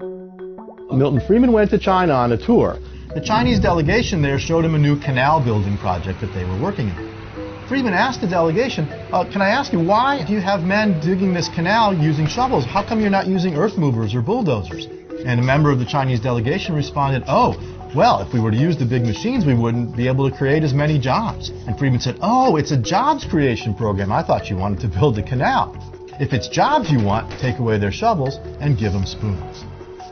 Milton Friedman went to China on a tour. The Chinese delegation there showed him a new canal building project that they were working on. Friedman asked the delegation, can I ask you, why do you have men digging this canal using shovels? How come you're not using earth movers or bulldozers? And a member of the Chinese delegation responded, well, if we were to use the big machines, we wouldn't be able to create as many jobs. And Friedman said, it's a jobs creation program. I thought you wanted to build a canal. If it's jobs you want, take away their shovels and give them spoons.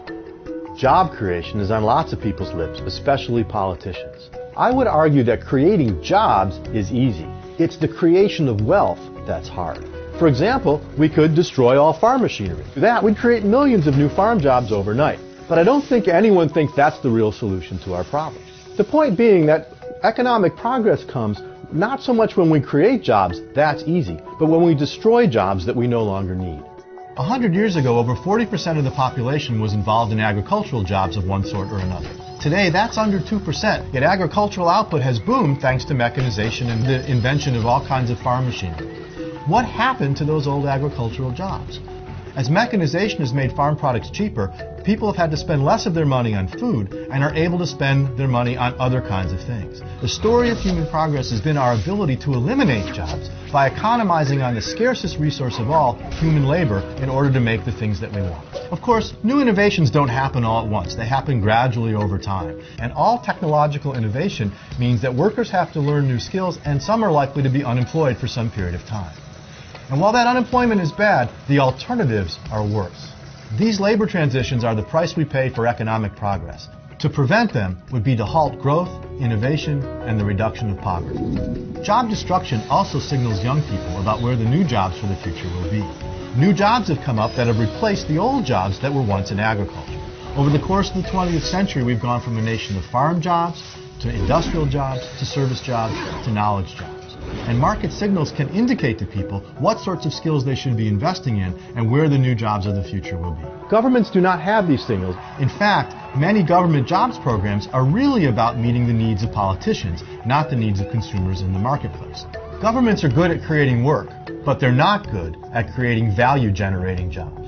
Job creation is on lots of people's lips, especially politicians. I would argue that creating jobs is easy. It's the creation of wealth that's hard. For example, we could destroy all farm machinery. With that, we'd create millions of new farm jobs overnight. But I don't think anyone thinks that's the real solution to our problems. The point being that economic progress comes not so much when we create jobs, that's easy, but when we destroy jobs that we no longer need. 100 years ago, over 40% of the population was involved in agricultural jobs of one sort or another. Today, that's under 2%, yet agricultural output has boomed thanks to mechanization and the invention of all kinds of farm machinery. What happened to those old agricultural jobs? As mechanization has made farm products cheaper, people have had to spend less of their money on food and are able to spend their money on other kinds of things. The story of human progress has been our ability to eliminate jobs by economizing on the scarcest resource of all, human labor, in order to make the things that we want. Of course, new innovations don't happen all at once. They happen gradually over time. And all technological innovation means that workers have to learn new skills, and some are likely to be unemployed for some period of time. And while that unemployment is bad, the alternatives are worse. These labor transitions are the price we pay for economic progress. To prevent them would be to halt growth, innovation, and the reduction of poverty. Job destruction also signals young people about where the new jobs for the future will be. New jobs have come up that have replaced the old jobs that were once in agriculture. Over the course of the 20th century, we've gone from a nation of farm jobs to industrial jobs to service jobs to knowledge jobs. And market signals can indicate to people what sorts of skills they should be investing in and where the new jobs of the future will be. Governments do not have these signals. In fact, many government jobs programs are really about meeting the needs of politicians, not the needs of consumers in the marketplace. Governments are good at creating work, but they're not good at creating value-generating jobs.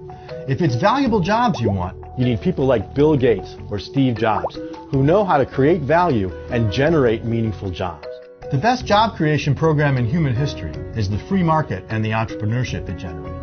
If it's valuable jobs you want, you need people like Bill Gates or Steve Jobs, who know how to create value and generate meaningful jobs. The best job creation program in human history is the free market and the entrepreneurship it generates.